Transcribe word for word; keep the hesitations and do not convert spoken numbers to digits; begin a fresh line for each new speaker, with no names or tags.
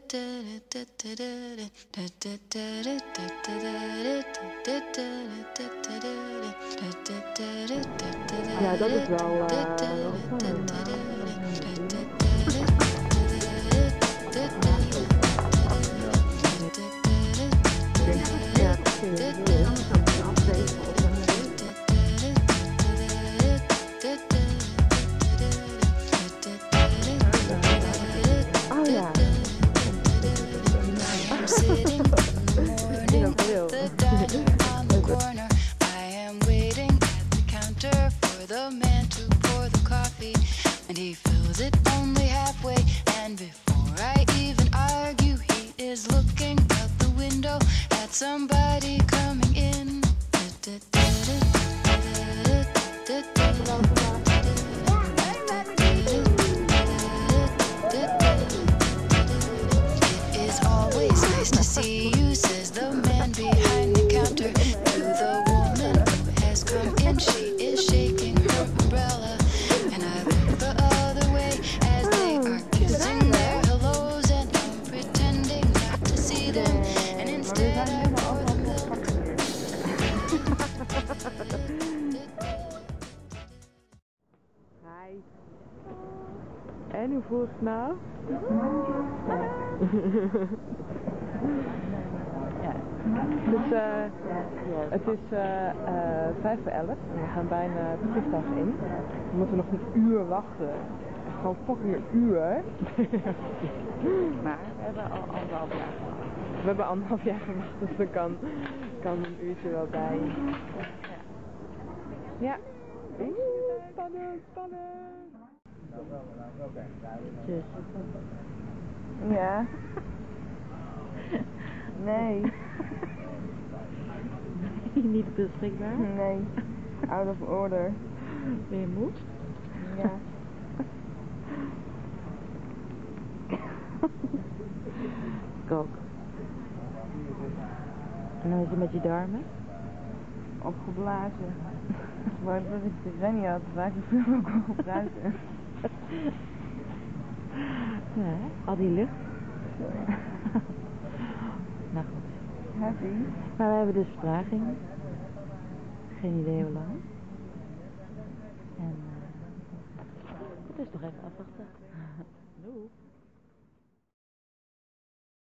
Ja, dat is wel uh, wel fijn. Ja, oh ja.
The man to pour the coffee, and he fills it only halfway. And before I even argue, he is looking out the window at somebody coming in. It is always nice to see you, says the man behind the counter to the woman who has come in. She is shaking her umbrella, and I look the other way as they are kissing their hellos, and I'm pretending not to see them, and instead I pour the milk.
Hi. En hoe voelt het nou? Ja. Dus uh, het is uh, uh, vijf voor elf en we gaan bijna het vliegtuig in. We moeten nog een uur wachten. Echt gewoon fucking een uur. Maar we hebben al anderhalf jaar gewacht. We hebben anderhalf jaar gewacht, dus er kan, kan een uurtje wel bij. Ja. Oeh, spannend, spannend. Tjus. Ja. Nee. Niet beschikbaar? Nee. Out of order. Ben je moe? Ja. Ik ook. En hoe is het met je darmen? Opgeblazen. Maar dat ik de Rennie had, vaak veel ook wel opruiken. Ja, al die lucht. Nou goed. Happy. Maar we hebben dus vertraging. Geen idee hoe lang. En uh, het is toch even afwachten. Doei.